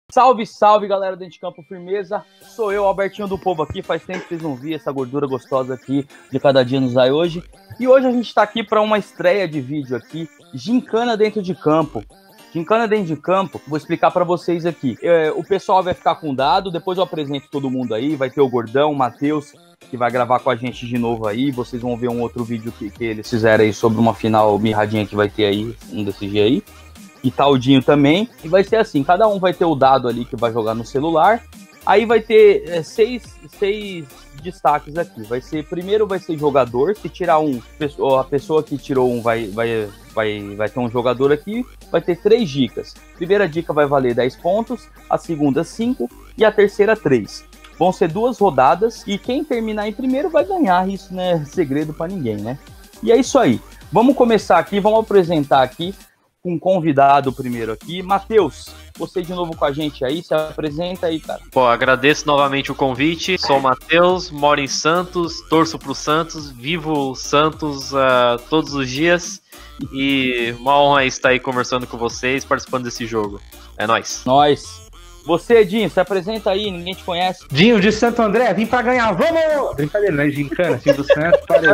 Salve, salve, galera do Dentro de Campo Firmeza. Sou eu, Albertinho do Povo aqui. Faz tempo que vocês não viram essa gordura gostosa aqui de cada dia nos ai hoje. E hoje a gente tá aqui para uma estreia de vídeo aqui, Gincana Dentro de Campo. Gincana Dentro de Campo, vou explicar para vocês aqui. O pessoal vai ficar com dado, depois eu apresento todo mundo aí. Vai ter o Gordão, o Matheus, que vai gravar com a gente de novo aí. Vocês vão ver um outro vídeo que eles fizeram aí sobre uma final mirradinha que vai ter aí, um desses dias aí. E tá o Dinho também, e vai ser assim, cada um vai ter o dado ali que vai jogar no celular, aí vai ter seis destaques aqui, primeiro vai ser jogador, se tirar um, a pessoa que tirou um vai ter um jogador aqui, vai ter 3 dicas, primeira dica vai valer 10 pontos, a segunda 5 e a terceira 3, vão ser 2 rodadas, e quem terminar em primeiro vai ganhar, isso não é segredo pra ninguém, né? E é isso aí, vamos começar aqui, vamos apresentar aqui um convidado primeiro aqui. Matheus, você de novo com a gente aí, se apresenta aí, cara. Pô, agradeço novamente o convite, sou o Matheus, moro em Santos, torço pro Santos, vivo Santos todos os dias e uma honra estar aí conversando com vocês, participando desse jogo. É nóis. Nós. Você, Dinho, se apresenta aí, ninguém te conhece. Dinho de Santo André, vim pra ganhar, vamos! Brincadeira, né? Gincana, time do Santos, parei.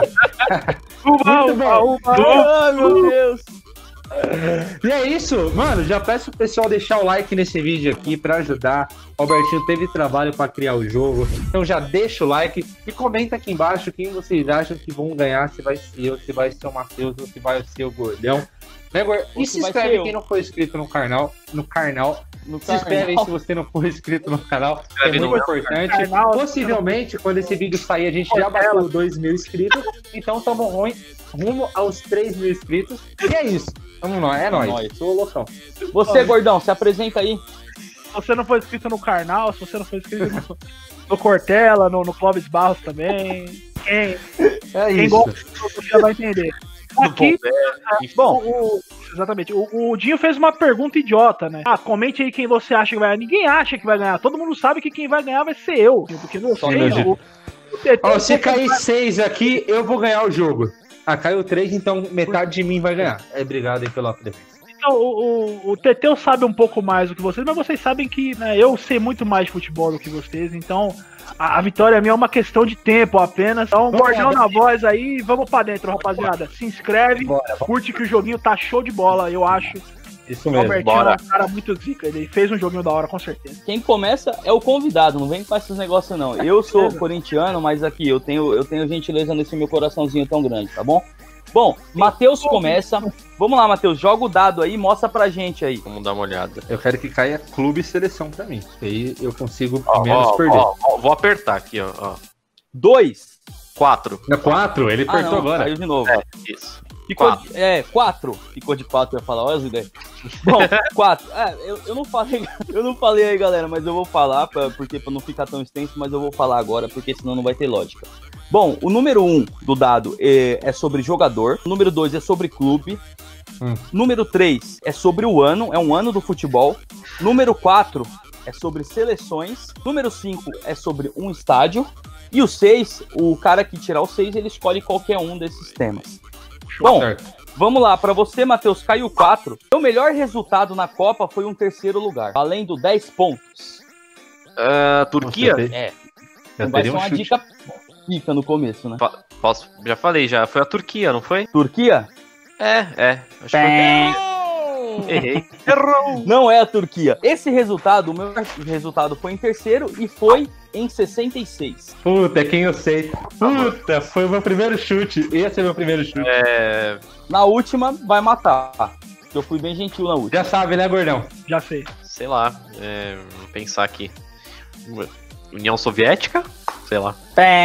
Ai, meu Deus! E é isso, mano, já peço pro pessoal deixar o like nesse vídeo aqui pra ajudar. O Albertinho teve trabalho pra criar o jogo, então já deixa o like e comenta aqui embaixo quem vocês acham que vão ganhar, se vai ser eu, se vai ser o Matheus ou se vai ser o Gordão. Né, e se inscreve quem não for inscrito no canal. Se inscreve aí se você não for inscrito no canal, é muito importante. Possivelmente, quando esse vídeo sair, a gente já bateu 2.000 inscritos, então estamos rumo aos 3.000 inscritos. E é isso. Vamos lá, é nóis. Sou o loucão. Você, Gordão, se apresenta aí. Se você não for inscrito no Karnal, se você não for inscrito no Cortella, no Clóvis Barros também, quem gosta já vai entender. Aqui, exatamente, o Dinho fez uma pergunta idiota, né? Comente aí quem você acha que vai ganhar. Ninguém acha que vai ganhar, todo mundo sabe que quem vai ganhar vai ser eu, porque não sei. Se cair 6 aqui, eu vou ganhar o jogo. Caiu 3, então metade de mim vai ganhar. Obrigado aí pela presença. Então, o Teteu sabe um pouco mais do que vocês, mas vocês sabem que, né, eu sei muito mais de futebol do que vocês, então a vitória minha é uma questão de tempo apenas. Então, Gordão na voz aí, vamos pra dentro, rapaziada. Se inscreve, curte que o joguinho tá show de bola, eu acho. Isso mesmo, Albertinho é um cara muito zica, ele fez um joguinho da hora, com certeza. Quem começa é o convidado, não vem com esses negócios não. Eu sou corintiano, mas aqui eu tenho gentileza nesse meu coraçãozinho tão grande, tá bom? Bom, Matheus começa. Vamos lá, Matheus, joga o dado aí, mostra pra gente aí. Vamos dar uma olhada. Eu quero que caia clube e seleção pra mim. Aí eu consigo menos perder. Vou apertar aqui, ó. 2. 4. É 4? Ele apertou agora. Caiu de novo. Isso. Ficou 4. Ficou de 4, eu ia falar, olha as ideias. Bom, 4. Eu não falei aí, galera, mas eu vou falar, porque pra não ficar tão extenso, mas eu vou falar agora, porque senão não vai ter lógica. Bom, o número 1 do dado é sobre jogador, o número 2 é sobre clube, número 3 é sobre o ano, é um ano do futebol, número 4 é sobre seleções, número 5 é sobre um estádio, e o 6, o cara que tirar o 6, ele escolhe qualquer um desses temas. Bom, vamos lá, para você, Matheus, caiu 4. O melhor resultado na Copa foi um 3º lugar, valendo 10 pontos. Turquia? Vai ser uma dica pica no começo, né? Já falei, foi a Turquia, não foi? Turquia? Acho que errei. Errou! Não é a Turquia. Esse resultado, o meu resultado foi em 3º e foi em 66. Puta, é quem eu sei. Puta, foi o meu primeiro chute. Esse é meu primeiro chute. Na última, vai matar. Eu fui bem gentil na última. Já sabe, né, Gordão? Já sei. Sei lá, vou pensar aqui. União Soviética? Sei lá.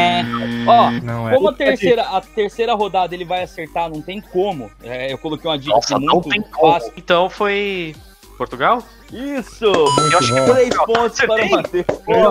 Como a terceira rodada ele vai acertar, não tem como. Eu coloquei uma dica muito fácil. Então foi Portugal? Isso! Eu acho que 3 pontos para o Matheus.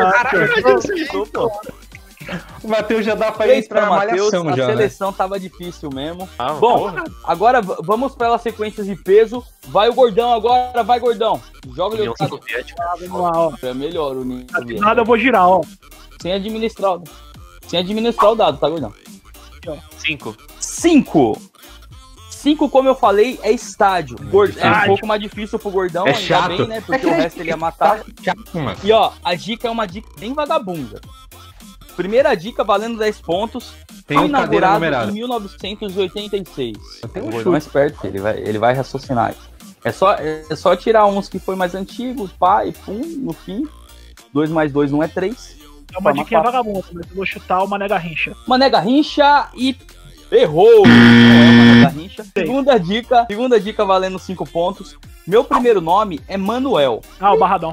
O Matheus já dá pra ir pra malhação já, a seleção tava difícil mesmo. Bom, agora vamos para as sequências de peso. Vai o Gordão agora, vai Gordão. Joga ele. Vamos lá, ó. É melhor o União Soviética. Nada, eu vou girar, ó. Sem administrar o dado, tá, Gordão? 5. 5. 5, como eu falei, é estádio. É um pouco mais difícil pro Gordão, É ainda chato. bem, né? Porque o resto ele ia matar. Chato, mano. E ó, a dica é uma dica bem vagabunda. Primeira dica, valendo 10 pontos. Tem Foi um cadeira inaugurado numerada. em 1986. tenho um O Gordão chute. é esperto, ele vai raciocinar. É só tirar uns que foi mais antigos, pá, e pum, no fim. 2 mais 2 não é 3. É uma Forma diquinha fácil. vagabunda, mas eu vou chutar o Mané Garrincha. Mané Garrincha e errou. Não é o Mané Garrincha. Segunda dica valendo 5 pontos. Meu primeiro nome é Manuel. Ah, o Barradão.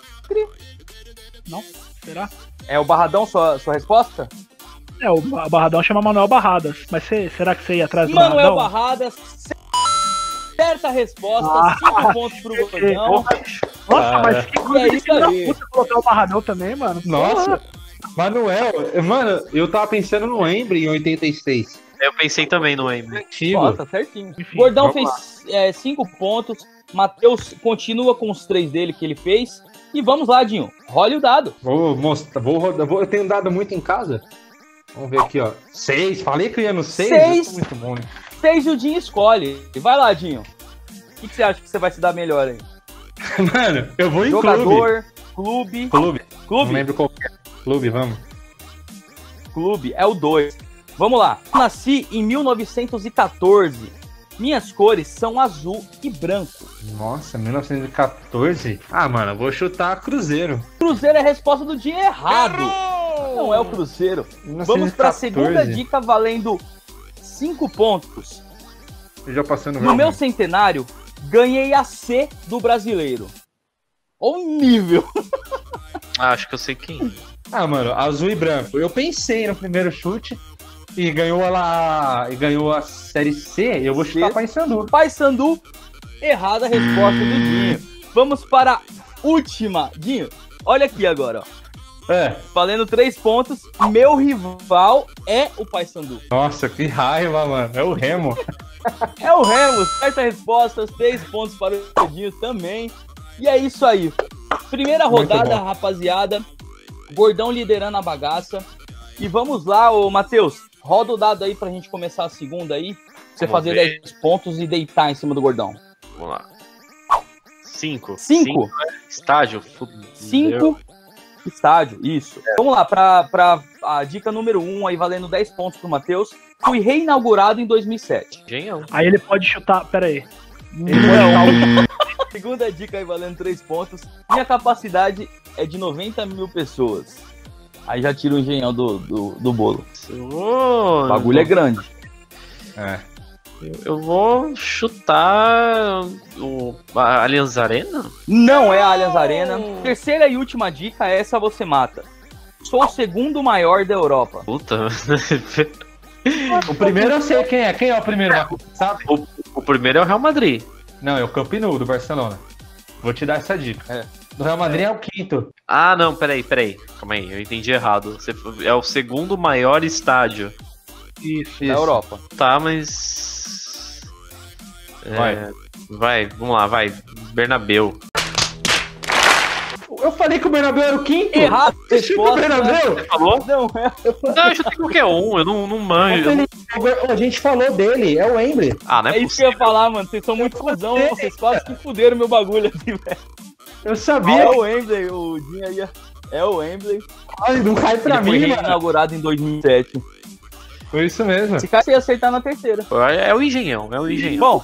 Não? Será? É o Barradão sua resposta? É, o Barradão chama Manuel Barradas. Mas será que você ia atrás do Manuel Barradão? Barradas. Certa resposta. 5 pontos pro Gordão. Nossa, mas que coisa é de isso filho da aí. puta colocar o Barradão também, mano. Nossa, Manuel, mano, eu tava pensando no Embry em 86. Eu pensei também no Emily. Antigo. Ó, tá certinho. Enfim, Gordão vamos fez 5 pontos. Matheus continua com os 3 dele que ele fez. E vamos lá, Dinho. Role o dado. Vou mostrar, vou rodar. Eu tenho dado muito em casa. Vamos ver aqui, ó. 6. Falei que eu ia no 6. 6. Muito bom, né? 6 o Dinho escolhe. Vai lá, Dinho. O que você acha que você vai se dar melhor aí? Mano, eu vou em clube. Jogador, clube. Clube. Não Clube? lembro qual que é. Clube, vamos. Clube é o 2. Vamos lá. Nasci em 1914. Minhas cores são azul e branco. Nossa, 1914? Ah, mano, eu vou chutar Cruzeiro. Cruzeiro é a resposta do dia errado. Não é o Cruzeiro. Vamos para a 1914. segunda dica valendo 5 pontos. Eu já passei no No Real meu Madrid. centenário, ganhei a C do brasileiro. Olha o nível. Ah, acho que eu sei quem. Ah, mano, azul e branco. Eu pensei no primeiro chute e ganhou a Série C. Eu vou chutar Paysandu. Paysandu, errada a resposta do Dinho. Vamos para a última. Dinho, olha aqui agora, ó. É. Valendo 3 pontos, meu rival é o Paysandu. Nossa, que raiva, mano. É o Remo. É o Remo, certa resposta, 3 pontos para o Dinho também. E é isso aí. Primeira Muito rodada, bom. rapaziada. Gordão liderando a bagaça. E vamos lá, ô Matheus. Roda o dado aí pra gente começar a segunda aí. Pra você Vamos fazer ver. 10 pontos e deitar em cima do Gordão. Vamos lá. 5. 5? Estágio. 5 estádio, isso. Vamos lá, pra a dica número 1 aí, valendo 10 pontos pro Matheus. Fui reinaugurado em 2007. Engenhão. Aí ele pode chutar. Pera aí. Não. Segunda dica aí, valendo 3 pontos. Minha capacidade é de 90 mil pessoas. Aí já tira o engenhão do bolo. O bagulho é grande. É. Eu vou chutar a Allianz Arena? Não é a Allianz Arena. Terceira e última dica, essa você mata. Sou o segundo maior da Europa. Puta. O primeiro eu sei quem é. Quem é o primeiro, Marco? Sabe? O primeiro é o Real Madrid. Não, é o Camp Nou, do Barcelona. Vou te dar essa dica. É. Do Real Madrid é o quinto. Ah, não, peraí. Calma aí, eu entendi errado. É o segundo maior estádio. Isso. Da Europa. Tá, mas. Vai, vamos lá, vai. Bernabéu. Eu falei que o Bernabéu era o quinto. Errado. Você chuta o Resposta. Bernabéu? Falou? Não é. Não, eu chutei qualquer um, eu não manjo. A gente falou dele, é o Embry. Ah, não é É isso que eu ia possível. falar, mano. Vocês são muito cuzão. Vocês quase que fuderam meu bagulho aqui, velho. Eu sabia. É o Wembley, o Dinho aí. É o Wembley. Ai, não cai pra Ele foi mim, mano. reinaugurado em 2007. Foi isso mesmo. Se cara, você ia acertar na terceira. É o engenhão, é o engenhão. Bom,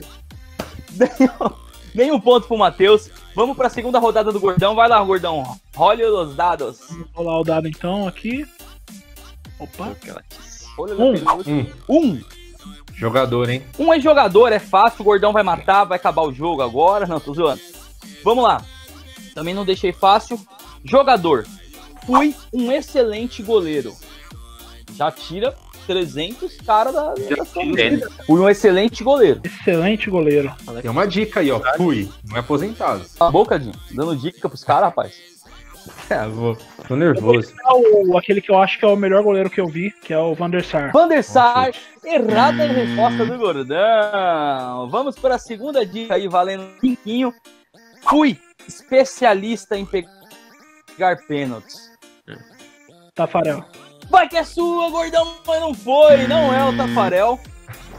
nenhum ponto pro Matheus. Vamos pra segunda rodada do Gordão. Vai lá, Gordão. Role os dados. Vou lá o dado então aqui. Opa. Olha Um. Um. Jogador, hein? Um é jogador, é fácil. O Gordão vai matar, vai acabar o jogo agora. Não, tô zoando. Vamos lá. Também não deixei fácil. Jogador. Fui um excelente goleiro. Já tira 300 caras da sua vida. Fui um excelente goleiro. Excelente goleiro. Tem uma dica aí, ó. Fui. Não é aposentado. Cala a boca, Dinho. Dando dica pros caras, rapaz. Tô nervoso. Aquele que eu acho que é o melhor goleiro que eu vi, que é o Van der Sar. Van der Sar, errada a resposta do Gordão. Vamos para a segunda dica aí, valendo um pinquinho. Fui especialista em pegar pênaltis. Tafarel. Vai que é sua, Gordão, mas não foi. Não é o Tafarel.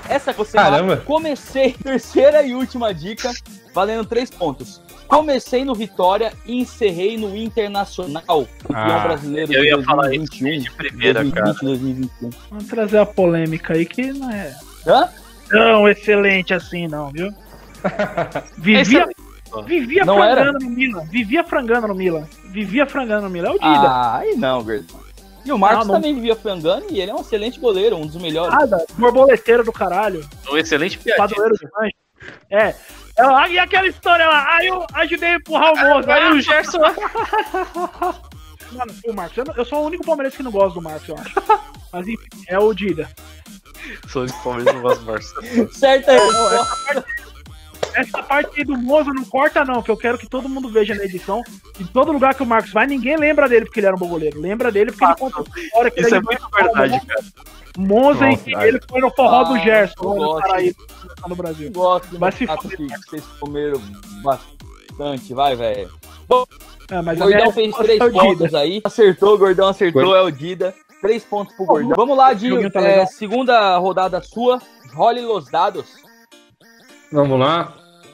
Essa que você Caramba. comecei, terceira e última dica, valendo 3 pontos. Comecei no Vitória e encerrei no Internacional, campeão brasileiro eu de ia falar isso 2021, de primeira, 2020, 2021. Vamos trazer a polêmica aí que não é Hã? tão excelente assim, não, viu? Vivia Não frangando no Milan. Vivia frangando no Milan. É o Dida. Ah, aí não, Gordão. E o Marcos Não. também vivia frangando e ele é um excelente goleiro, um dos melhores. Nada. Borboleteiro do caralho. Um excelente piadista. Padroeiro de mancha. E aquela história lá. Aí eu ajudei a empurrar o moço. Aí o Gerson. Mano, o Marcos. Eu sou o único palmeirense que não gosta do Marcos, eu acho. Mas enfim, é o Dida. Sou de Palmeiras, não gosto do Barça. Certa resposta. Essa parte aí do Moza não corta, não, que eu quero que todo mundo veja na edição. Em todo lugar que o Marcos vai, ninguém lembra dele porque ele era um bom goleiro. Lembra dele porque ele conta a história que Isso ele é muito verdade, cara. Moza e Nossa, que ele foi no forró do Gerson, eu lá no gosto. Paraíba, no Brasil. Eu gosto de Vai se batata fuder, que vocês comeram bastante, vai, velho. Mas O Gordão fez 3 pontos aí. Acertou, o Gordão acertou, é o Dida. 3 pontos pro Gordão. Vamos lá, Dinho. Tá legal. Segunda rodada sua. Role los dados. Vamos lá.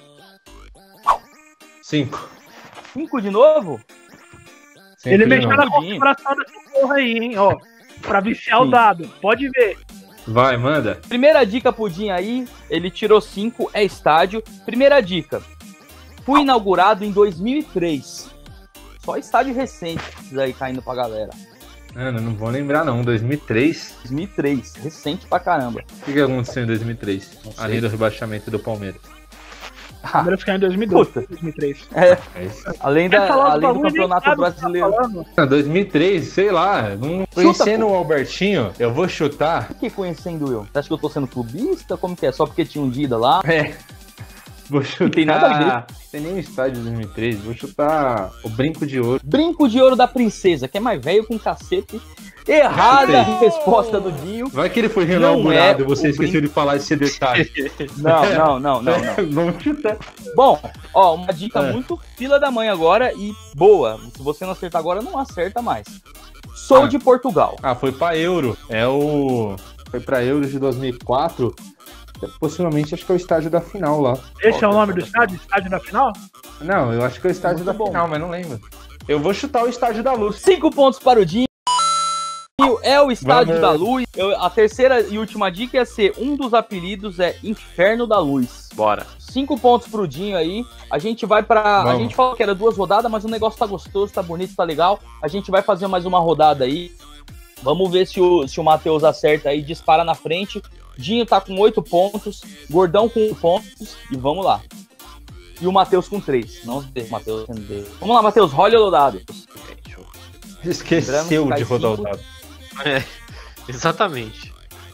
5. 5 de novo? Ele mexeu na Dinho. configuração dessa porra aí, hein, ó. Pra viciar o Sim. dado. Pode ver. Vai, manda. Primeira dica pro Dinho aí. Ele tirou 5, é estádio. Primeira dica. Fui inaugurado em 2003. Só estádio recente. Isso aí caindo pra galera. Mano, não vou lembrar não. 2003? 2003. Recente pra caramba. O que aconteceu em 2003? Não sei. Além do rebaixamento do Palmeiras. O Palmeiras caiu em 2012, Puta. 2003. É isso. Além Quer falar do bagulho, nem campeonato sabe o que tá brasileiro. falando. 2003, sei lá. Não conhecendo o Albertinho, eu vou chutar. Por que conhecendo eu? Você acha que eu tô sendo clubista? Como que é? Só porque tinha um Dida lá? Vou chutar. tem nada a ver. Não tem nem o estádio de 2003. Vou chutar o Brinco de Ouro. Brinco de Ouro da Princesa, que é mais velho com cacete. Errada a resposta do Dinho. Vai que ele foi Não reinaugurado é e você o esqueceu de falar esse detalhe. Não. Vamos chutar. Bom, ó, uma dica É. muito fila da mãe agora e boa. Se você não acertar agora, não acerta mais. Sou Ah. de Portugal. Ah, foi pra Euro. Foi pra Euro de 2004. Possivelmente acho que é o estádio da final lá. Esse é o nome do estádio? Estádio da final? Não, eu acho que é o estádio Muito da bom. final, mas não lembro. Eu vou chutar o estádio da Luz. 5 pontos para o Dinho. É o Estádio Vamos. da Luz. A terceira e última dica ia ser um dos apelidos é Inferno da Luz. Bora. 5 pontos pro Dinho aí. A gente vai pra. A Vamos. gente falou que era 2 rodadas, mas o negócio tá gostoso, tá bonito, tá legal. A gente vai fazer mais uma rodada aí. Vamos ver se o Matheus acerta aí, dispara na frente. Dinho tá com 8 pontos, Gordão com 1 pontos e vamos lá. E o Matheus com 3. Não deixa o Matheus entender. Vamos lá, Matheus, role o dado. Esqueceu Lembramos de que rodar o cai dado. É, exatamente.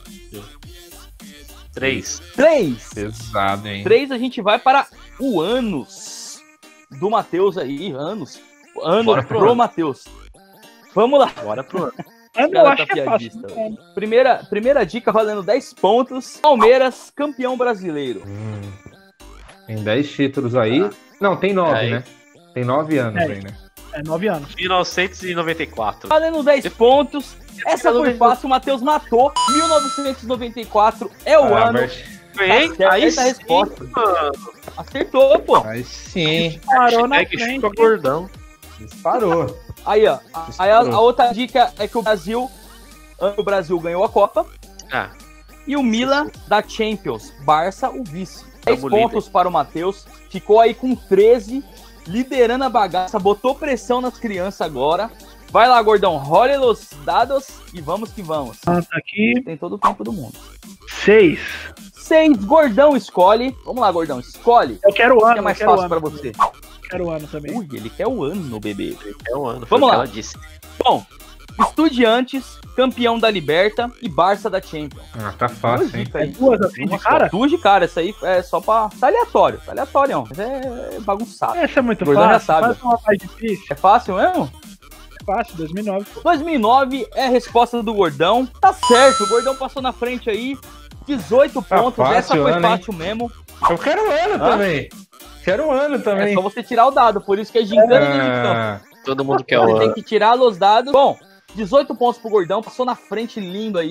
3. 3. Pesado, hein? 3 a gente vai para o anos do Matheus aí. Anos Bora pro pro ano. Matheus. Vamos lá. Bora pro ano. Eu Cara, acho tá que é fácil. piadista, Primeira dica valendo 10 pontos. Palmeiras, campeão brasileiro. Tem 10 títulos aí. Não, tem 9, Aí. né? Tem 9 anos É. aí, né? É 9 anos. 1994. Valendo 10 pontos. Essa foi fácil, o Matheus matou. 1994 é o ano. Hein? Tá certo, Aí essa sim, resposta. mano. Acertou, pô. Aí sim. Parou na Hashtag frente. chupa Gordão. Disparou. Aí, ó. Aí a outra dica é que o Brasil ganhou a Copa. Ah, E o Milan da Champions. Barça, o vice. 10 Tamo pontos para o Matheus. Ficou aí com 13. Liderando a bagaça. Botou pressão nas crianças agora. Vai lá, Gordão. Role os dados e vamos que vamos. Tá aqui. Tem todo o tempo do mundo. 6. 6. Gordão escolhe. Vamos lá, Gordão. Escolhe. Eu quero o O ano. que é mais eu quero fácil o para ano você? Quero o ano também. Ui, ele quer o ano, bebê. é um ano. foi Vamos o que lá. ela disse. Bom, Estudiantes, campeão da Liberta e Barça da Champions. Ah, tá fácil, hein? dicas aí. Duas assim de cara? Duas de cara, essa aí é só pra... Tá aleatório, não. Mas é bagunçado. Essa é muito Gordão já fácil. sabe. Faz uma mais difícil. É fácil mesmo? Fácil, 2009. Pô. 2009 é a resposta do Gordão. Tá certo, o Gordão passou na frente aí. 18 Tá pontos, fácil, essa foi ano, hein? fácil mesmo. Eu quero um ano Hã? também. Quero um ano É também. só você tirar o dado, por isso que é gincana de campo. Ah, Todo mundo quer Você o tem ano. que tirar os dados. Bom, 18 pontos pro Gordão, passou na frente lindo aí.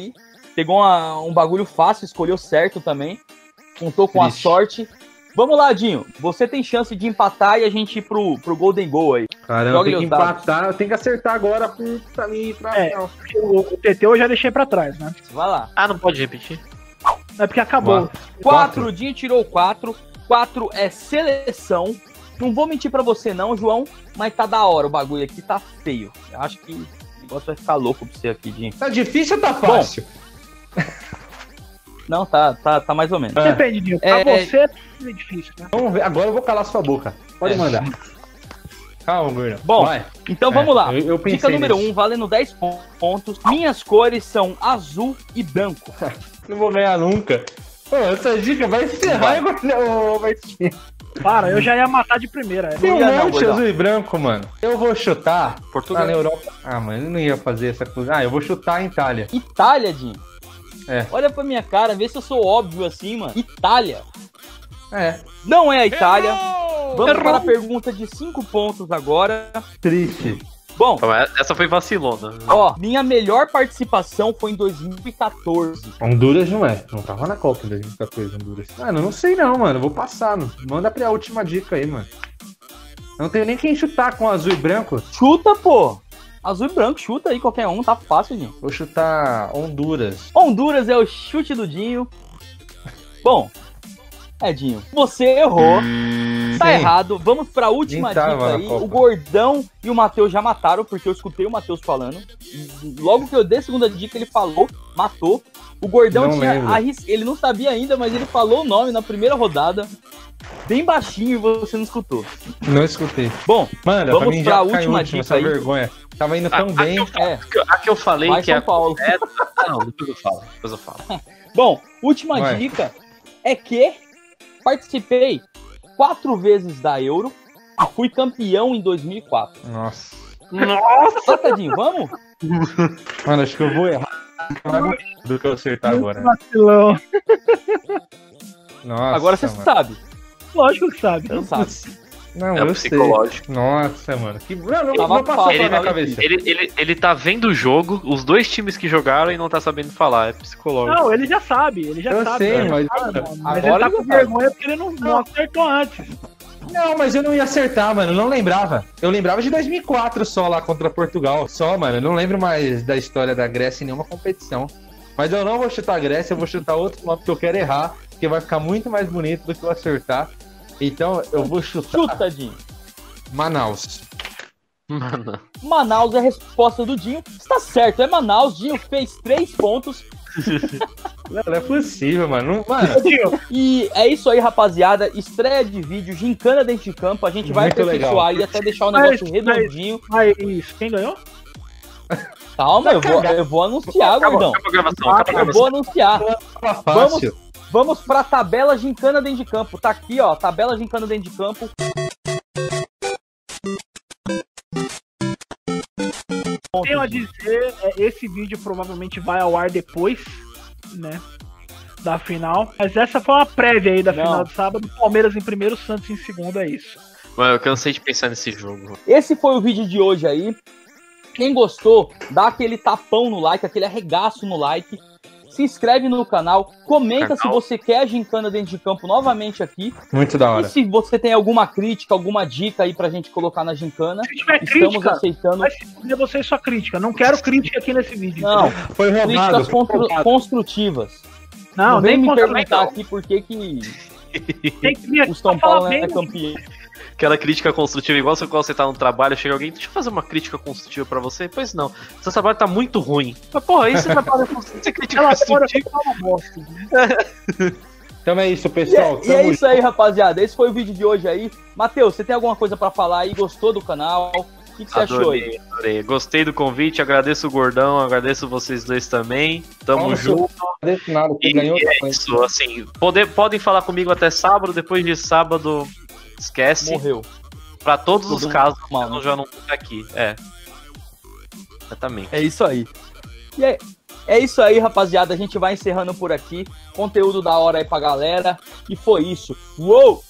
Pegou um bagulho fácil, escolheu certo também. Contou com a Triste. sorte. Vamos lá, Dinho. Você tem chance de empatar e a gente ir pro Golden Goal aí. Caramba, Joga tem que os dados. empatar, eu tenho que acertar agora pra mim ir pra É. final. O TT eu já deixei pra trás, né? Vai lá. Ah, não pode repetir? É porque acabou. 4, o Dinho tirou 4. 4 é seleção. Não vou mentir pra você não, João, mas tá da hora o bagulho aqui, tá feio. Eu acho que o negócio vai ficar louco pra você aqui, Dinho. Tá difícil ou tá fácil? Não, tá mais ou menos. Depende, Dinho. Pra você é difícil, né? Vamos ver, agora eu vou calar sua boca. Pode É. mandar. Calma, Gordão. Bom, vai. Então vamos lá. eu pensei Dica número nisso. 1, valendo 10 pontos. Minhas cores são azul e branco. Não vou ganhar nunca. Pô, essa dica vai ferrar, hein, Gordão? Ô, Martinho. Para, eu já ia matar de primeira. Tem um ia não, monte Gordão. azul e branco, mano. Eu vou chutar Portugal. na Europa. Ah, mano, eu não ia fazer essa coisa. Ah, eu vou chutar a Itália. Itália, Dinho. É. Olha pra minha cara, vê se eu sou óbvio assim, mano. Itália. É. Não é a Itália. Vamos para a pergunta de 5 pontos agora. Triste. Bom, Essa foi vacilona. ó, minha melhor participação foi em 2014. Honduras não é. Não tava na Copa em 2014, Honduras. Mano, não sei não, mano. Vou passar. Manda pra última dica aí, mano. Eu não tenho nem quem chutar com azul e branco. Chuta, pô. Azul e branco, chuta aí qualquer um, tá fácil, Dinho. Vou chutar Honduras. Honduras é o chute do Dinho. Bom, Dinho, você errou. Tá Sim. errado. Vamos pra última Nem tava dica na aí. Copa. O Gordão e o Matheus já mataram, porque eu escutei o Matheus falando. Logo que eu dei a segunda dica, ele falou, matou. O Gordão Não lembro. ele não sabia ainda, mas ele falou o nome na primeira rodada. Bem baixinho e você não escutou. Não escutei. Bom, Mano, vamos pra mim pra já última última dica essa aí. vergonha. Tava indo tão bem. A que eu falei Vai que é São Paulo. correta. Não, depois eu falo. Bom, última Vai. dica é que participei 4 vezes da Euro e fui campeão em 2004. Nossa. Sacadinho, vamos? Mano, acho que eu vou errar do que eu acertar agora. Vacilão. Nossa, Agora você mano. sabe. Lógico que sabe. Você sabe. Não, É o eu sei. psicológico. Nossa, mano. Que... Não Tava passou fácil, pela minha tava cabeça. Ele tá vendo o jogo, os dois times que jogaram e não tá sabendo falar. É psicológico. Não, ele já sabe, ele já Eu sabe. sei, ele já mas- sabe, mano. Mas Agora ele tá ele com sabe. vergonha porque ele não acertou antes. Não, mas eu não ia acertar, mano. Eu não lembrava. Eu lembrava de 2004 só lá contra Portugal. Só, mano. Eu não lembro mais da história da Grécia em nenhuma competição. Mas eu não vou chutar a Grécia, eu vou chutar outro nome que eu quero errar, porque vai ficar muito mais bonito do que eu acertar. Então eu vou chutar Chuta, Dinho. Manaus. Mano. Manaus é a resposta do Dinho. Está certo, é Manaus. Dinho fez 3 pontos. Não é possível, mano. Mano, E é isso aí, rapaziada. Estreia de vídeo, gincana dentro de campo. A gente vai Muito aperfeiçoar legal. aí até deixar o negócio Mas- redondinho. Mas quem ganhou? Calma, eu vou anunciar, gordão. Acaba a gravação, acaba a Eu gravação. vou anunciar. tava fácil. Vamos pra tabela gincana dentro de campo. Tá aqui, ó. Tabela gincana dentro de campo. Tenho a dizer, esse vídeo provavelmente vai ao ar depois, né? Da final. Mas essa foi uma prévia aí da Não. final de sábado. Palmeiras em primeiro, Santos em segundo, é isso. Mano, eu cansei de pensar nesse jogo. Esse foi o vídeo de hoje aí. Quem gostou, dá aquele tapão no like, aquele arregaço no like. Se inscreve no canal, comenta se você quer a gincana dentro de campo novamente aqui. Muito da E hora. se você tem alguma crítica, alguma dica aí pra gente colocar na gincana, Se tiver estamos crítica, aceitando. vai se fuder você e sua crítica. Não quero crítica aqui nesse vídeo. Não, entendeu? Foi roubado. críticas construtivas. Não, vem nem me constru- perguntar aqui por que Tem que vir aqui o São pra falar Paulo bem. é campeão. Aquela crítica construtiva, igual você tá no trabalho, chega alguém, deixa eu fazer uma crítica construtiva pra você. Pois não, seu trabalho tá muito ruim. Mas porra, aí você trabalha com você crítica Ela fora construtiva. foi uma bosta. Né? Então é isso, E pessoal. é isso aí, rapaziada. Esse foi o vídeo de hoje aí. Matheus, você tem alguma coisa pra falar aí? Gostou do canal? O que você achou aí? Adorei. Gostei do convite, agradeço o Gordão, agradeço vocês dois também. Tamo Nossa, junto. Nada, que E ganhou. é isso, assim, podem falar comigo até sábado, depois de sábado, esquece. Morreu. Pra todos os Todo casos, mal, eu já não tô aqui. Exatamente. É isso aí. E é isso aí, rapaziada. A gente vai encerrando por aqui. Conteúdo da hora aí pra galera. E foi isso. Uou!